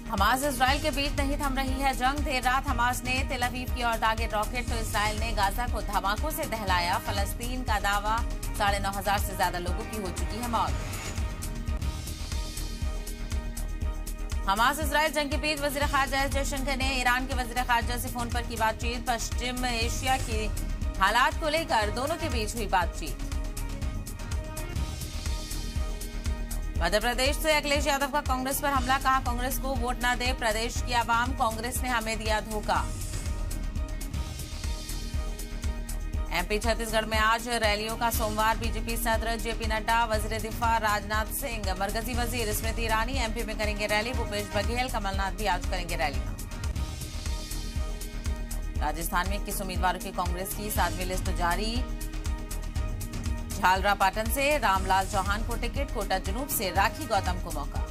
Hamas Israel के बीच नहीं थम रही है जंग। देर रात हमास ने तेल अवीव की ओर दागे रॉकेट तो इजराइल ने गाजा को धमाकों से दहलाया। फलस्तीन का दावा 9,500 से ज्यादा लोगों की हो चुकी है मौत। हमास इजराइल जंग के बीच वजीर खारजा एस जयशंकर ने ईरान के वजीर खारजा से फोन पर की बातचीत। पश्चिम एशिया के हालात को लेकर दोनों के बीच हुई बातचीत। मध्य प्रदेश से अखिलेश यादव का कांग्रेस पर हमला, कहा कांग्रेस को वोट न दे प्रदेश की आवाम, कांग्रेस ने हमें दिया धोखा। एमपी छत्तीसगढ़ में आज रैलियों का सोमवार। बीजेपी सदर जेपी नड्डा, वजीर दिफा राजनाथ सिंह, मरकजी वजीर स्मृति ईरानी एमपी में करेंगे रैली। भूपेश बघेल, कमलनाथ भी आज करेंगे रैली। राजस्थान में 21 उम्मीदवारों की कांग्रेस की 7वीं लिस्ट जारी। झालरापाटन से रामलाल चौहान को टिकट, कोटा जनूब से राखी गौतम को मौका।